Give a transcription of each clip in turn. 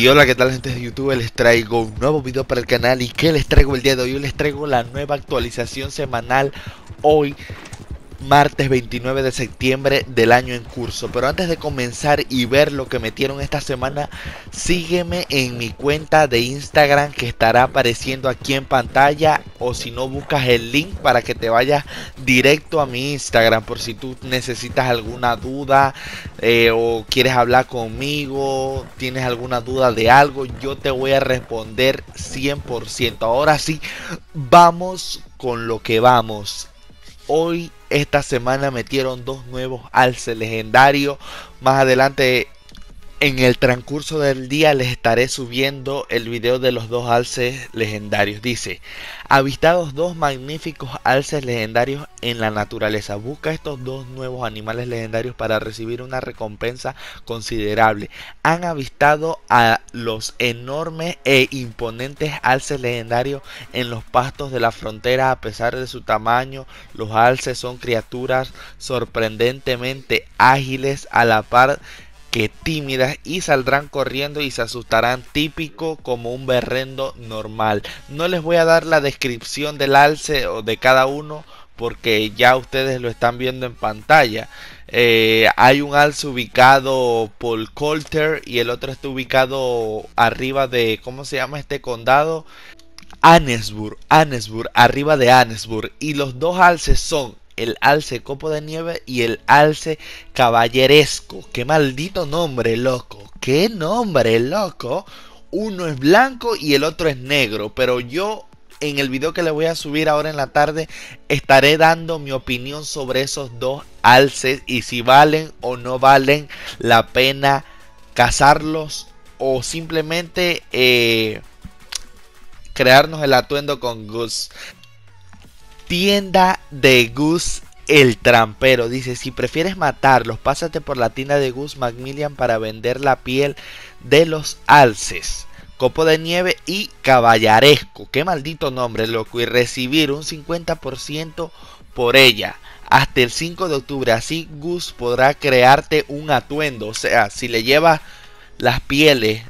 Y hola, ¿qué tal, gente de YouTube? Les traigo un nuevo video para el canal. ¿Y qué les traigo el día de hoy? Les traigo la nueva actualización semanal hoy, martes 29 de septiembre del año en curso. Pero antes de comenzar y ver lo que metieron esta semana, sígueme en mi cuenta de Instagram que estará apareciendo aquí en pantalla, o si no, buscas el link para que te vayas directo a mi Instagram por si tú necesitas alguna duda o quieres hablar conmigo, tienes alguna duda de algo, yo te voy a responder 100%. Ahora sí, vamos con lo que vamos. Hoy, esta semana, metieron dos nuevos alces legendarios. Más adelante, en el transcurso del día, les estaré subiendo el video de los dos alces legendarios. Dice: avistados dos magníficos alces legendarios en la naturaleza. Busca estos dos nuevos animales legendarios para recibir una recompensa considerable. Han avistado a los enormes e imponentes alces legendarios en los pastos de la frontera. A pesar de su tamaño, los alces son criaturas sorprendentemente ágiles, a la par que tímidas, y saldrán corriendo y se asustarán, típico como un berrendo normal. No les voy a dar la descripción del alce o de cada uno porque ya ustedes lo están viendo en pantalla. Hay un alce ubicado por Coulter y el otro está ubicado arriba de, ¿cómo se llama este condado? Annesburg, arriba de Annesburg. Y los dos alces son el alce copo de nieve y el alce caballeresco. Qué maldito nombre, loco. Qué nombre, loco. Uno es blanco y el otro es negro. Pero yo, en el video que les voy a subir ahora en la tarde, estaré dando mi opinión sobre esos dos alces y si valen o no valen la pena cazarlos o simplemente crearnos el atuendo con Gus. Tienda de Gus el trampero. Dice: si prefieres matarlos, pásate por la tienda de Gus Macmillan para vender la piel de los alces copo de nieve y caballeresco. Qué maldito nombre, loco. Y recibir un 50% por ella hasta el 5 de octubre. Así Gus podrá crearte un atuendo. O sea, si le llevas las pieles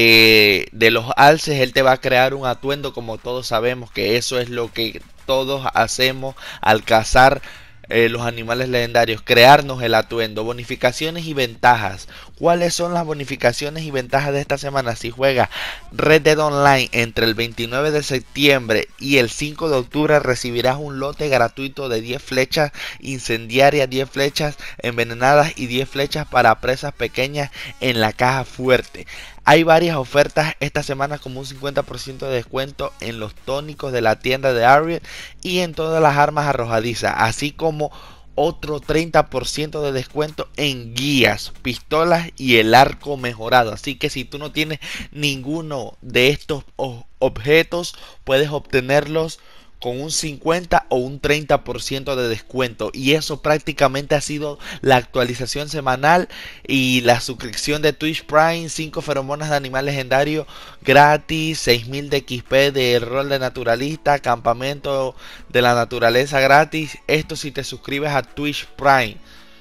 de los alces, él te va a crear un atuendo. Como todos sabemos que eso es lo que todos hacemos al cazar los animales legendarios, crearnos el atuendo. Bonificaciones y ventajas. ¿Cuáles son las bonificaciones y ventajas de esta semana? Si juegas Red Dead Online entre el 29 de septiembre y el 5 de octubre, recibirás un lote gratuito de 10 flechas incendiarias, 10 flechas envenenadas y 10 flechas para presas pequeñas en la caja fuerte. Hay varias ofertas esta semana, como un 50% de descuento en los tónicos de la tienda de Ariel y en todas las armas arrojadizas, así como otro 30% de descuento en guías, pistolas y el arco mejorado. Así que si tú no tienes ninguno de estos objetos, puedes obtenerlos con un 50 o un 30% de descuento. Y eso prácticamente ha sido la actualización semanal y la suscripción de Twitch Prime. 5 feromonas de animal legendario gratis, 6000 de XP de rol de naturalista, campamento de la naturaleza gratis. Esto si te suscribes a Twitch Prime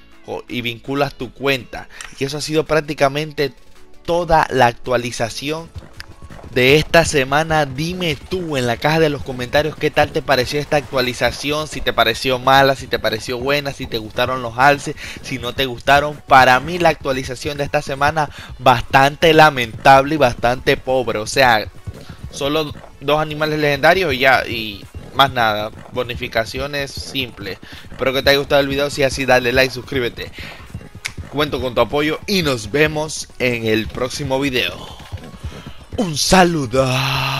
y vinculas tu cuenta. Y eso ha sido prácticamente toda la actualización de esta semana. Dime tú en la caja de los comentarios qué tal te pareció esta actualización, si te pareció mala, si te pareció buena, si te gustaron los alces, si no te gustaron. Para mí la actualización de esta semana bastante lamentable y bastante pobre. O sea, solo dos animales legendarios y ya, y más nada. Bonificaciones simples. Espero que te haya gustado el video. Si es así, dale like, suscríbete. Cuento con tu apoyo y nos vemos en el próximo video. Un saludo.